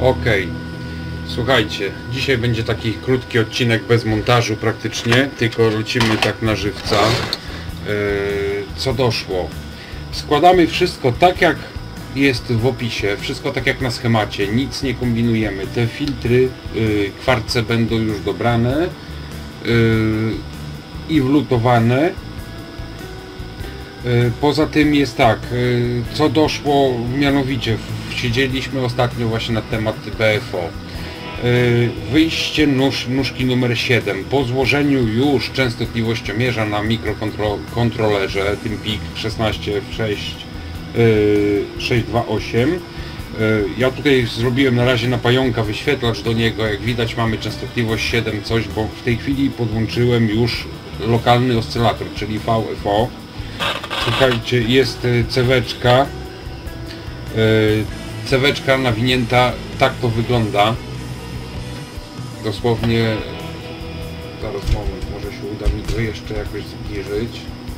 Okej. Słuchajcie, dzisiaj będzie taki krótki odcinek bez montażu praktycznie, tylko lecimy tak na żywca. Co doszło? Składamy wszystko tak jak jest w opisie, wszystko tak jak na schemacie, nic nie kombinujemy. Te filtry, kwarce będą już dobrane i wlutowane. Poza tym jest tak, co doszło, mianowicie siedzieliśmy ostatnio właśnie na temat BFO. Wyjście nóżki numer 7. Po złożeniu już częstotliwościomierza na mikrokontrolerze, tym PIC 16F628. Ja tutaj zrobiłem na razie na pająka wyświetlacz do niego, jak widać mamy częstotliwość 7 coś, bo w tej chwili podłączyłem już lokalny oscylator, czyli VFO. Słuchajcie, jest ceweczka nawinięta, tak to wygląda. Dosłownie, zaraz moment, może się uda mi to jeszcze jakoś zbliżyć.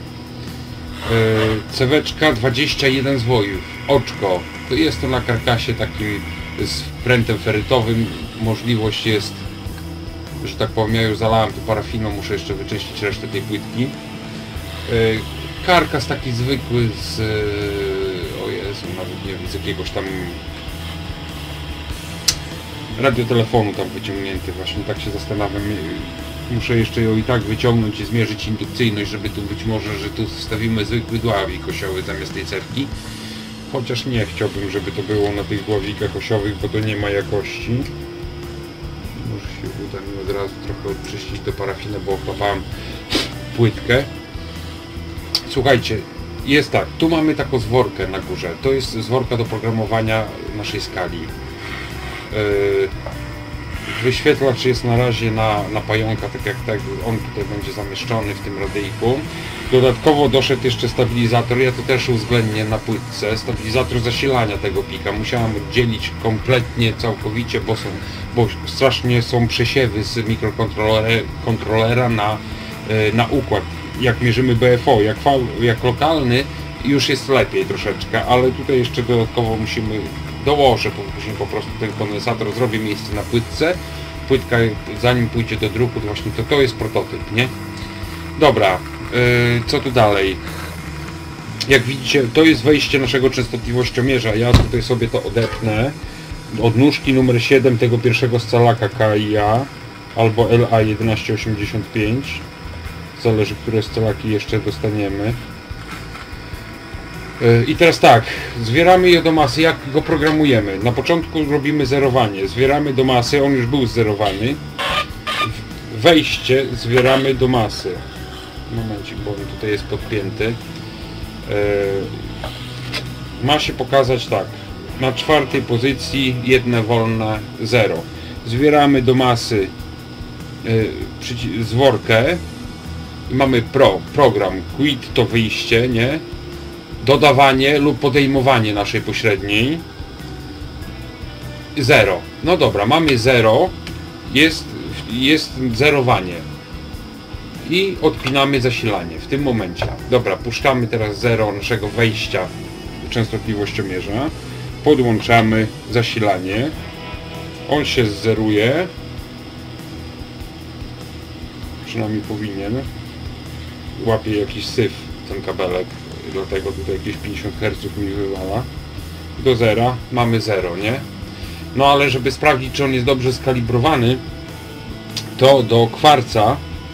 Ceweczka 21 zwojów, oczko. To jest to na karkasie takim z prętem ferytowym. Możliwość jest, że tak powiem, ja już zalałem to parafiną, muszę jeszcze wyczyścić resztę tej płytki. Karkas taki zwykły z... o Jezu, nawet nie wiem, z jakiegoś tam radiotelefonu tam wyciągnięty, właśnie tak się zastanawiam. Muszę jeszcze ją i tak wyciągnąć i zmierzyć indukcyjność, żeby tu być może, że tu wstawimy zwykły dławik osiowy zamiast tej cewki. Chociaż nie chciałbym, żeby to było na tych dławikach osiowych, bo to nie ma jakości. Może się uda mi od razu trochę odczyścić do parafiny, bo ochlapałem płytkę. Słuchajcie, jest tak, tu mamy taką zworkę na górze, to jest zworka do programowania naszej skali. Wyświetlacz jest na razie na pająka, tak jak on tutaj będzie zamieszczony w tym radyjku. Dodatkowo doszedł jeszcze stabilizator, ja to też uwzględnię na płytce, stabilizator zasilania tego pika. Musiałem oddzielić kompletnie, całkowicie, bo strasznie są przesiewy z mikrokontrolera na układ. Jak mierzymy BFO, jak lokalny, już jest lepiej troszeczkę, ale tutaj jeszcze dodatkowo musimy, dołożę później po prostu ten kondensator, zrobię miejsce na płytce. Płytka, zanim pójdzie do druku, to właśnie to jest prototyp, nie? Dobra, co tu dalej? Jak widzicie, to jest wejście naszego częstotliwościomierza. Ja tutaj sobie to odepnę od nóżki numer 7 tego pierwszego scalaka KIA albo LA1185. Zależy, które scalaki jeszcze dostaniemy. I teraz tak, zwieramy je do masy. Jak go programujemy? Na początku robimy zerowanie. Zwieramy do masy, on już był zerowany. Wejście zwieramy do masy. Momencik, bo on tutaj jest podpięty. Ma się pokazać tak. Na czwartej pozycji jedne wolne 0. Zwieramy do masy zworkę. I mamy program, quit to wyjście, nie? Dodawanie lub podejmowanie naszej pośredniej. 0. No dobra, mamy 0, jest zerowanie. I odpinamy zasilanie w tym momencie. Dobra, puszczamy teraz 0 naszego wejścia częstotliwościomierza. Podłączamy zasilanie. On się zeruje. Przynajmniej powinien. Łapie jakiś syf ten kabelek, dlatego tutaj jakieś 50 Hz mi wywala. Do zera mamy 0, nie? No ale żeby sprawdzić, czy on jest dobrze skalibrowany, to do kwarca,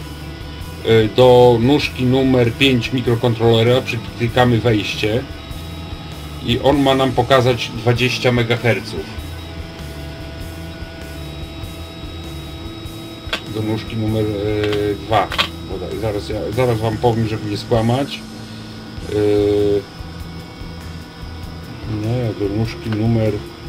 do nóżki numer 5 mikrokontrolera przyklejamy wejście i on ma nam pokazać 20 MHz. Do nóżki numer 2. Zaraz wam powiem, żeby nie skłamać. Nie, do nóżki numer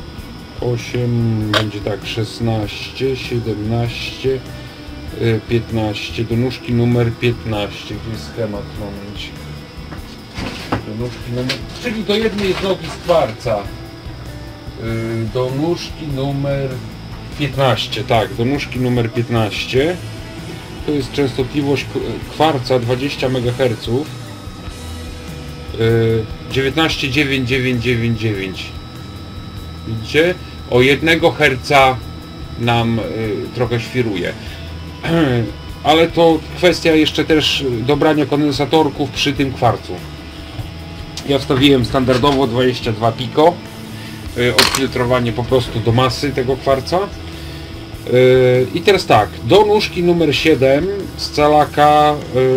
8 będzie tak 16, 17, 15. Do nóżki numer 15. Tu jest schemat, moment. Do nóżki numer, czyli do jednej nogi z kwarca. Do nóżki numer 15, tak, do nóżki numer 15. To jest częstotliwość kwarca 20 MHz. 19,9999. Widzicie? o 1 Hz nam trochę świruje. Ale to kwestia jeszcze też dobrania kondensatorków przy tym kwarcu. Ja wstawiłem standardowo 22 piko, odfiltrowanie po prostu do masy tego kwarca. I teraz tak, do nóżki numer 7 z calaka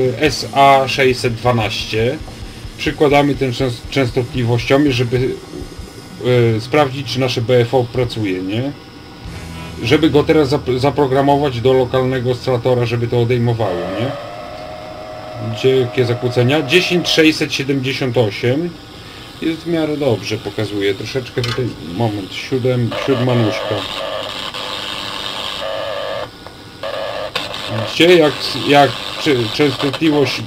SA612 przykładamy ten częstotliwościomierz, żeby sprawdzić, czy nasze BFO pracuje, nie? Żeby go teraz zaprogramować do lokalnego oscylatora, żeby to odejmowało, nie? Gdzie jakie zakłócenia? 10678 jest w miarę dobrze, pokazuje. Troszeczkę tutaj, moment, siódma nóżka. Widzicie, jak częstotliwość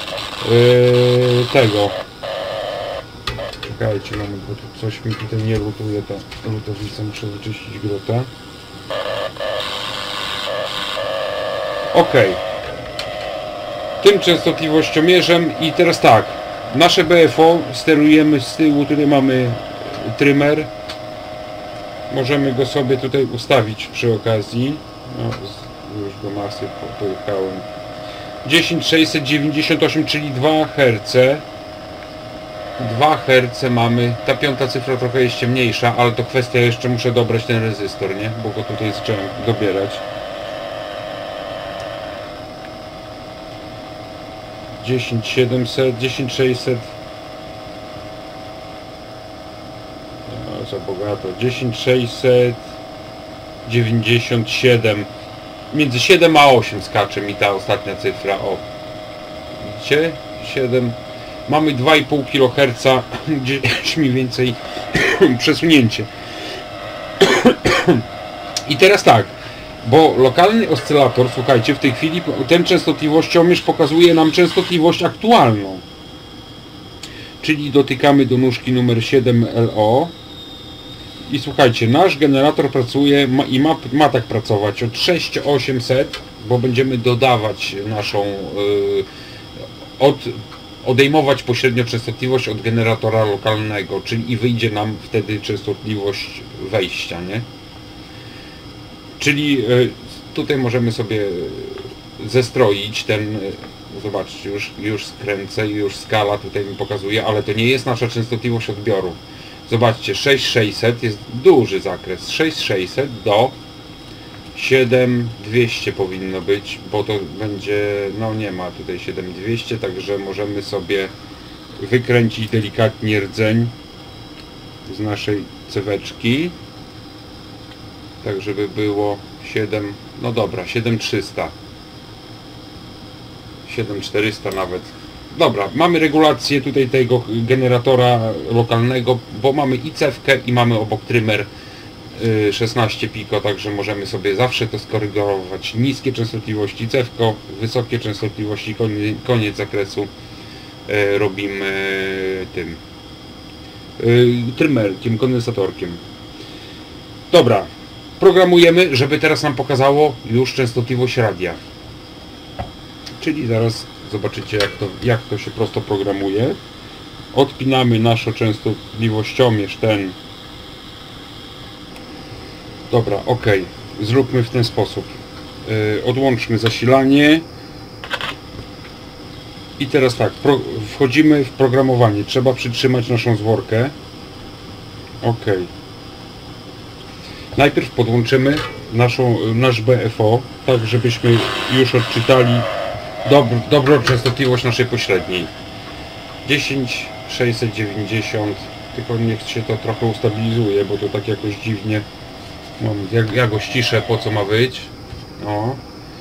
tego. Czekajcie moment, bo tu coś mi tutaj nie lutuje, ta lutownica, muszę wyczyścić grotę. Ok. Tym częstotliwościomierzem i teraz tak. Nasze BFO sterujemy z tyłu, tutaj mamy trymer. Możemy go sobie tutaj ustawić przy okazji. No, już do masy pojechałem. 10698, czyli 2 Hz. 2 Hz mamy. Ta piąta cyfra trochę jest ciemniejsza, ale to kwestia, jeszcze muszę dobrać ten rezystor, nie? Bo go tutaj zacząłem dobierać. 10700, 10600. No, za bogato. 10697. Między 7 a 8 skacze mi ta ostatnia cyfra. O. Widzicie? 7. Mamy 2,5 kHz. Gdzieś mniej więcej przesunięcie. I teraz tak. Bo lokalny oscylator, słuchajcie, w tej chwili ten częstotliwościomierz pokazuje nam częstotliwość aktualną. Czyli dotykamy do nóżki numer 7 LO. I słuchajcie, nasz generator pracuje ma tak pracować od 6800, bo będziemy dodawać naszą, odejmować pośrednio częstotliwość od generatora lokalnego, czyli i wyjdzie nam wtedy częstotliwość wejścia, nie? Czyli tutaj możemy sobie zestroić ten, zobaczcie, już skręcę i już skala tutaj mi pokazuje, ale to nie jest nasza częstotliwość odbioru. Zobaczcie, 6600 jest duży zakres, 6600 do 7200 powinno być, bo to będzie, no nie ma tutaj 7200, także możemy sobie wykręcić delikatnie rdzeń z naszej ceweczki. Tak, żeby było 7, no dobra, 7300, 7400 nawet. Dobra, mamy regulację tutaj tego generatora lokalnego, bo mamy i cewkę i mamy obok trymer 16 piko, także możemy sobie zawsze to skorygować. Niskie częstotliwości cewko, wysokie częstotliwości, koniec zakresu robimy tym trymerkiem, kondensatorkiem. Dobra. Programujemy, żeby teraz nam pokazało już częstotliwość radia. Czyli zaraz zobaczycie, jak to się prosto programuje. Odpinamy naszą częstotliwościomierz ten. Dobra, ok. Zróbmy w ten sposób. Odłączmy zasilanie. I teraz tak, wchodzimy w programowanie. Trzeba przytrzymać naszą zworkę. Ok. Najpierw podłączymy nasz BFO, tak żebyśmy już odczytali dobrą częstotliwość naszej pośredniej. 10690, tylko niech się to trochę ustabilizuje, bo to tak jakoś dziwnie. Moment, ja go ściszę, po co ma być. O,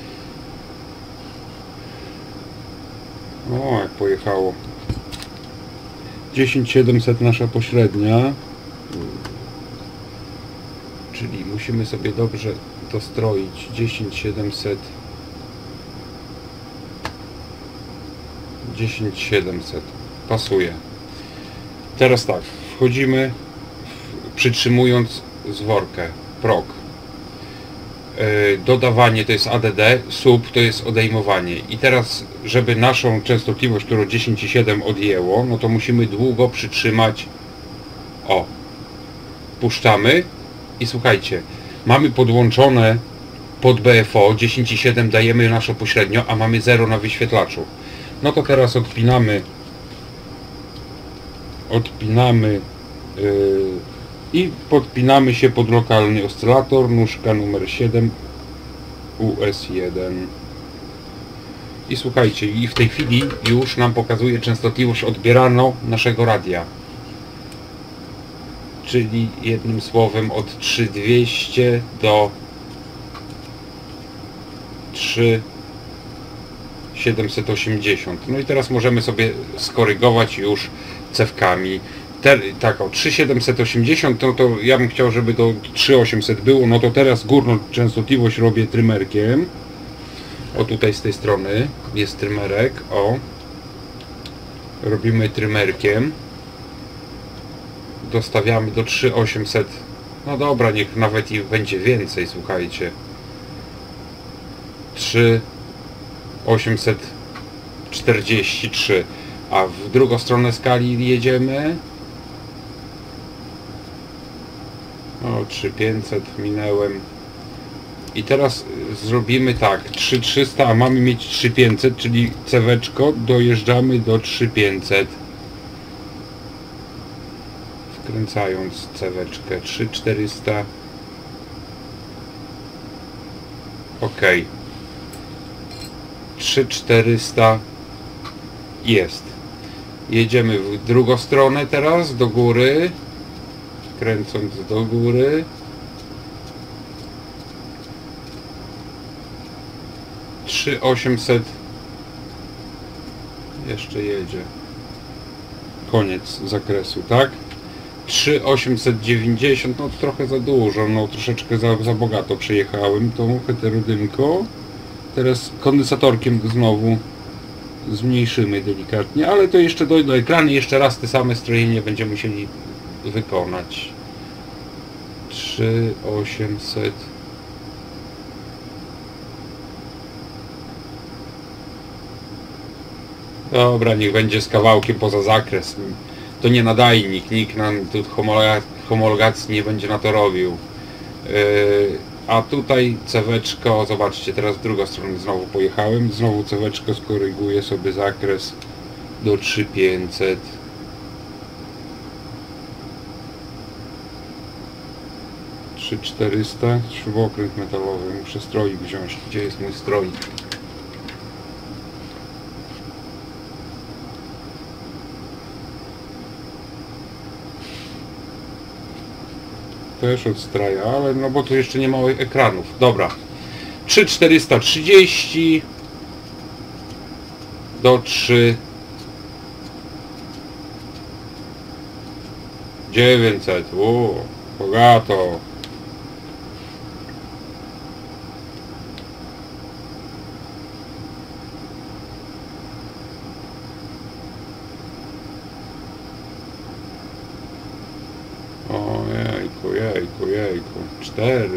jak pojechało. 10700 nasza pośrednia. Czyli musimy sobie dobrze dostroić 10700. 10700 pasuje. Teraz tak, wchodzimy przytrzymując zworkę PROG. Dodawanie to jest ADD, sub to jest odejmowanie. I teraz, żeby naszą częstotliwość, którą 10,7 odjęło, no to musimy długo przytrzymać. O, puszczamy I słuchajcie, mamy podłączone pod BFO 10,7 dajemy nasze pośrednio, a mamy 0 na wyświetlaczu. No to teraz odpinamy i podpinamy się pod lokalny oscylator, nóżka numer 7 US1. I słuchajcie, i w tej chwili już nam pokazuje częstotliwość odbieraną naszego radia. Czyli jednym słowem od 3200 do 3780. No i teraz możemy sobie skorygować już cewkami. Tak, o 3780, no to ja bym chciał, żeby do 3800 było. No to teraz górną częstotliwość robię trymerkiem. O, tutaj z tej strony jest trymerek. O, robimy trymerkiem. Dostawiamy do 3800. No dobra, niech nawet i będzie więcej, słuchajcie. 3843. A w drugą stronę skali jedziemy. O, 3500 minęłem. I teraz zrobimy tak, 3300, a mamy mieć 3500, czyli ceweczko, dojeżdżamy do 3500. Wkręcając ceweczkę, 3400. Ok. 3400 jest. Jedziemy w drugą stronę teraz, do góry. Kręcąc do góry. Trzy 800 jeszcze jedzie. Koniec zakresu, tak? 3890, no trochę za dużo, no troszeczkę za bogato przejechałem tą heterodynką. Teraz kondensatorkiem znowu zmniejszymy delikatnie, ale to jeszcze do ekranu jeszcze raz te same strojenie będziemy musieli wykonać. 3800. Dobra, niech będzie z kawałkiem poza zakres. To nie nadajnik, nikt nam tu homologacji nie będzie na to robił. A tutaj ceweczko, zobaczcie, teraz w drugą stronę znowu pojechałem, znowu ceweczko skoryguję sobie zakres do 3500. Trzy 400, śrubokręt metalowy, muszę stroik wziąć. Gdzie jest mój stroik? Też od straja, ale no bo tu jeszcze nie ma ekranów. Dobra. 3430 do 3900. Bogato. Jejku, 4.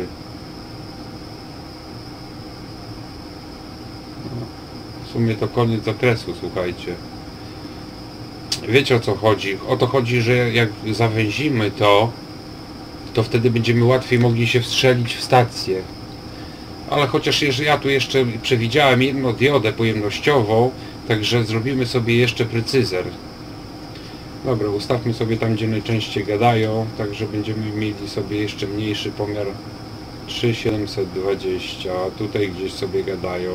No, w sumie to koniec zakresu, słuchajcie. Wiecie o co chodzi? O to chodzi, że jak zawęzimy to wtedy będziemy łatwiej mogli się wstrzelić w stację. Ale chociaż ja tu jeszcze przewidziałem jedną diodę pojemnościową, także zrobimy sobie jeszcze precyzer. Dobra, ustawmy sobie tam, gdzie najczęściej gadają, także będziemy mieli sobie jeszcze mniejszy pomiar 3720, a tutaj gdzieś sobie gadają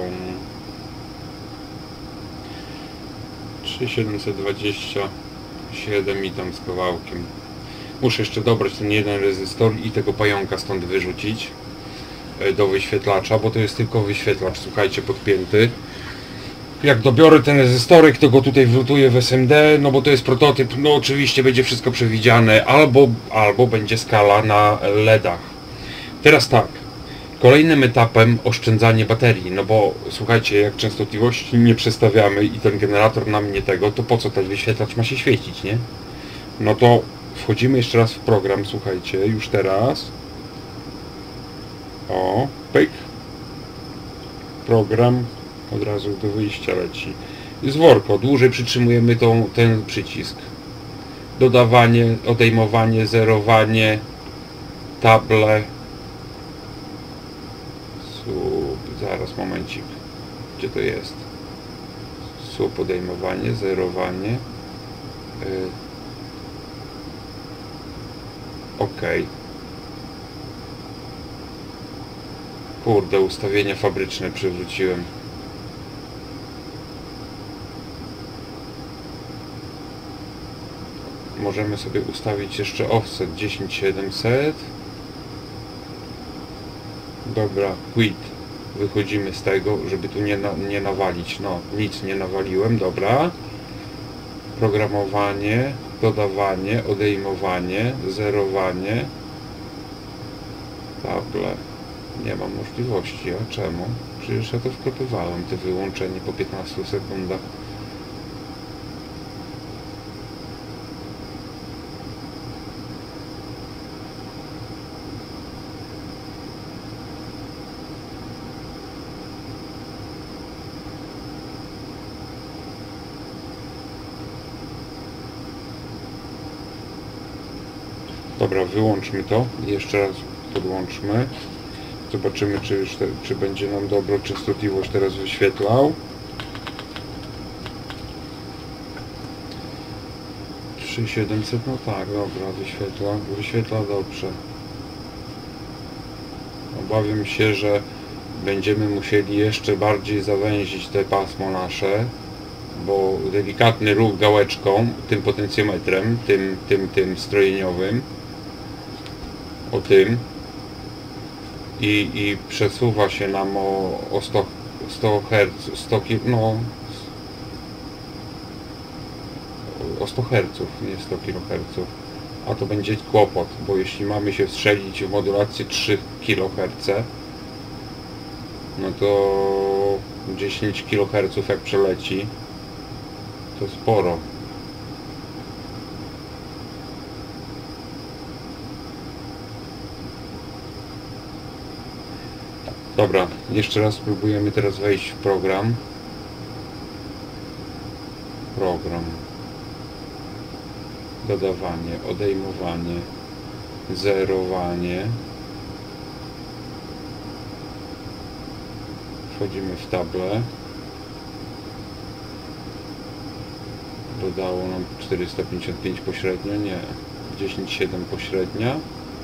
3727 i tam z kawałkiem. Muszę jeszcze dobrać ten jeden rezystor i tego pająka stąd wyrzucić do wyświetlacza, bo to jest tylko wyświetlacz, słuchajcie, podpięty. Jak dobiorę ten rezystorek, to go tutaj wlutuję w SMD, no bo to jest prototyp, no oczywiście będzie wszystko przewidziane, albo będzie skala na LEDach. Teraz tak, kolejnym etapem oszczędzanie baterii, no bo słuchajcie, jak częstotliwości nie przestawiamy i ten generator nam nie tego, to po co ten wyświetlacz ma się świecić, nie? No to wchodzimy jeszcze raz w program, słuchajcie, już teraz. O, pyk. Program. Od razu do wyjścia leci. Z worko, dłużej przytrzymujemy ten przycisk. Dodawanie, odejmowanie, zerowanie, table. Zaraz, momencik. Gdzie to jest? Podejmowanie, zerowanie. OK. Kurde, ustawienia fabryczne przywróciłem. Możemy sobie ustawić jeszcze offset 10700. Dobra, quit. Wychodzimy z tego, żeby tu nie nawalić. No, nic nie nawaliłem, dobra. Programowanie, dodawanie, odejmowanie, zerowanie. Table. Nie mam możliwości. A czemu? Przecież ja to wklepywałem, te wyłączenie po 15 sekundach. Dobra, wyłączmy to. Jeszcze raz podłączmy. Zobaczymy, czy będzie nam dobrą częstotliwość teraz wyświetlał. 3700, no tak, dobra, wyświetla dobrze. Obawiam się, że będziemy musieli jeszcze bardziej zawęzić te pasmo nasze, bo delikatny ruch gałeczką, tym potencjometrem, tym strojeniowym, o tym, i przesuwa się nam o 100 Hz, 100 no, o 100 Hz, nie 100 kHz, a to będzie kłopot, bo jeśli mamy się strzelić w modulację 3 kHz, no to 10 kHz jak przeleci, to sporo. Dobra, jeszcze raz spróbujemy teraz wejść w program. Dodawanie, odejmowanie, zerowanie. Wchodzimy w tablę. Dodało nam 455 pośrednio, nie. 10,7 pośrednia.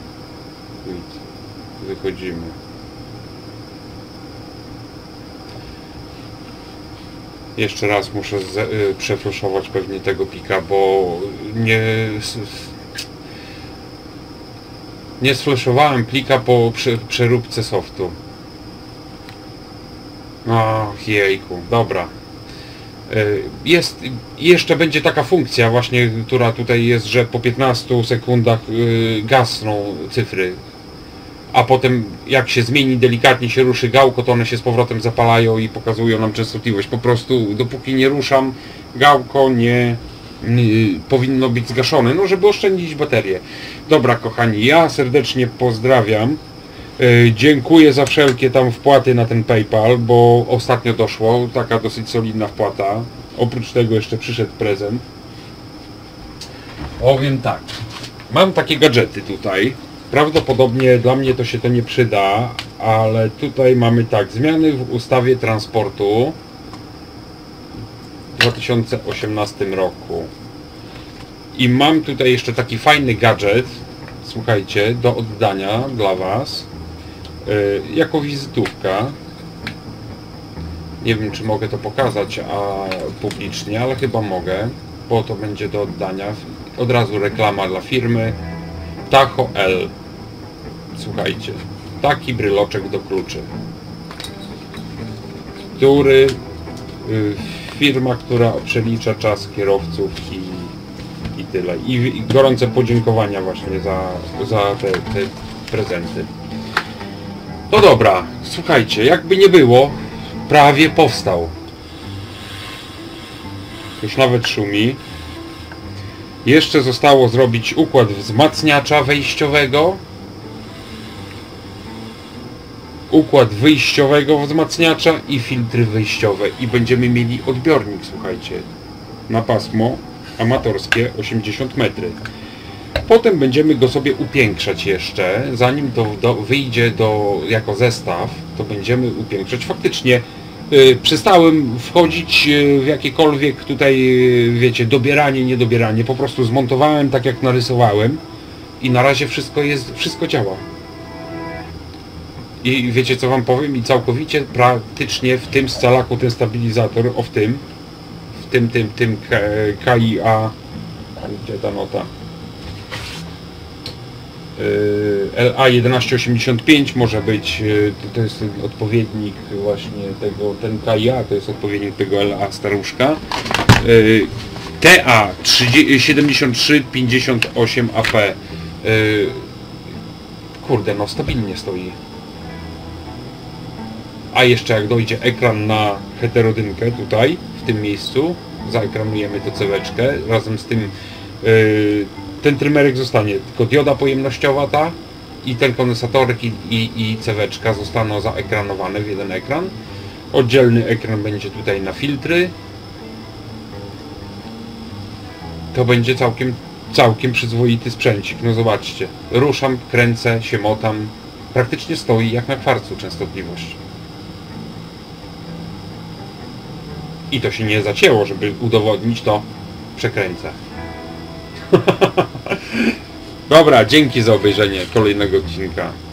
Wychodzimy. Jeszcze raz muszę przeflaszować pewnie tego pika, bo nie sflashowałem plika po przeróbce softu. Ach, jejku, dobra. Jeszcze będzie taka funkcja właśnie, która tutaj jest, że po 15 sekundach gasną cyfry, a potem jak się zmieni, delikatnie się ruszy gałko, to one się z powrotem zapalają i pokazują nam częstotliwość. Po prostu dopóki nie ruszam, gałko nie powinno być zgaszone, no żeby oszczędzić baterię. Dobra kochani, ja serdecznie pozdrawiam. Dziękuję za wszelkie tam wpłaty na ten PayPal, bo ostatnio doszło, taka dosyć solidna wpłata. Oprócz tego jeszcze przyszedł prezent. Powiem tak, mam takie gadżety tutaj. Prawdopodobnie dla mnie to się to nie przyda, ale tutaj mamy tak, zmiany w ustawie transportu w 2018 roku. I mam tutaj jeszcze taki fajny gadżet, słuchajcie, do oddania dla Was, jako wizytówka. Nie wiem, czy mogę to pokazać publicznie, ale chyba mogę, bo to będzie do oddania. Od razu reklama dla firmy. Tacho L. Słuchajcie, taki bryloczek do kluczy, który firma, która przelicza czas kierowców i tyle. I gorące podziękowania właśnie za te prezenty. No dobra, słuchajcie, jakby nie było, prawie powstał. Już nawet szumi. Jeszcze zostało zrobić układ wzmacniacza wejściowego, układ wyjściowego wzmacniacza i filtry wyjściowe. I będziemy mieli odbiornik, słuchajcie, na pasmo amatorskie 80 metry. Potem będziemy go sobie upiększać jeszcze, zanim to wyjdzie jako zestaw, to będziemy upiększać. Faktycznie przestałem wchodzić w jakiekolwiek tutaj, wiecie, dobieranie, niedobieranie, po prostu zmontowałem tak jak narysowałem i na razie wszystko działa. I wiecie co wam powiem? I całkowicie praktycznie w tym scalaku ten stabilizator, w tym KIA, gdzie ta nota? LA1185 może być, to jest odpowiednik właśnie tego, ten KIA to jest odpowiednik tego LA staruszka. TA 7358 AP. Kurde, no stabilnie stoi. A jeszcze jak dojdzie ekran na heterodynkę tutaj, w tym miejscu, zaekranujemy tę ceweczkę, razem z tym ten trymerek zostanie, tylko dioda pojemnościowa ta i ten kondensatorek i ceweczka zostaną zaekranowane w jeden ekran. Oddzielny ekran będzie tutaj na filtry. To będzie całkiem przyzwoity sprzęcik, no zobaczcie. Ruszam, kręcę, się motam. Praktycznie stoi jak na kwarcu częstotliwość. I to się nie zacięło, żeby udowodnić to, przekręcę. Dobra, dzięki za obejrzenie kolejnego odcinka.